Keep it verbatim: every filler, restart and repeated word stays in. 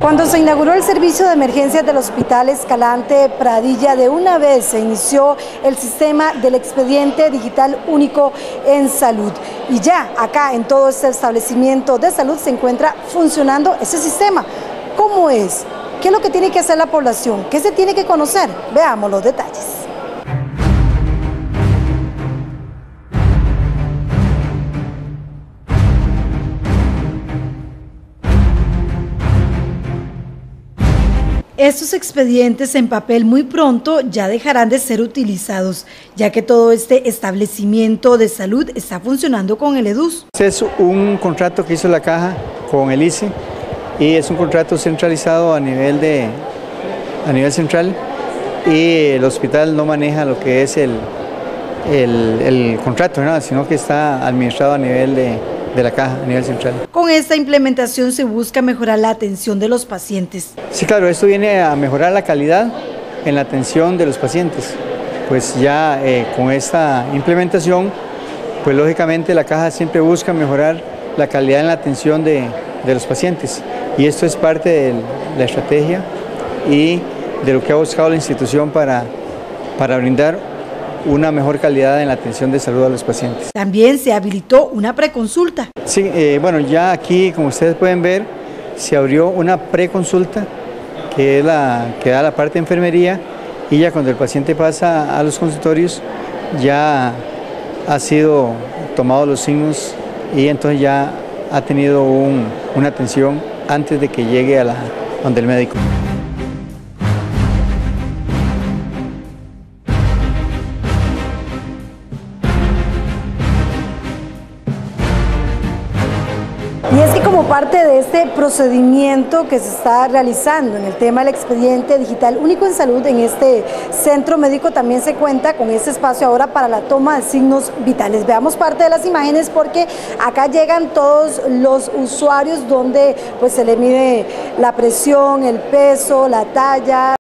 Cuando se inauguró el servicio de emergencias del Hospital Escalante Pradilla, de una vez se inició el sistema del expediente digital único en salud. Y ya acá en todo este establecimiento de salud se encuentra funcionando ese sistema. ¿Cómo es? ¿Qué es lo que tiene que hacer la población? ¿Qué se tiene que conocer? Veamos los detalles. Estos expedientes en papel muy pronto ya dejarán de ser utilizados, ya que todo este establecimiento de salud está funcionando con el EDUS. Es un contrato que hizo la Caja con el I C E y es un contrato centralizado a nivel, de, a nivel central, y el hospital no maneja lo que es el, el, el contrato, ¿no? Sino que está administrado a nivel de, de la Caja, a nivel central. Con esta implementación se busca mejorar la atención de los pacientes. Sí, claro, esto viene a mejorar la calidad en la atención de los pacientes. Pues ya eh, con esta implementación, pues lógicamente la Caja siempre busca mejorar la calidad en la atención de, de los pacientes. Y esto es parte de la estrategia y de lo que ha buscado la institución para, para brindar una mejor calidad en la atención de salud a los pacientes. También se habilitó una preconsulta. Sí, eh, bueno, ya aquí, como ustedes pueden ver, se abrió una preconsulta que, es la, que da la parte de enfermería, y ya cuando el paciente pasa a los consultorios ya ha sido tomado los signos y entonces ya ha tenido un, una atención antes de que llegue a la, donde el médico. Y es que como parte de este procedimiento que se está realizando en el tema del expediente digital único en salud, en este centro médico también se cuenta con este espacio ahora para la toma de signos vitales. Veamos parte de las imágenes porque acá llegan todos los usuarios donde pues se le mide la presión, el peso, la talla.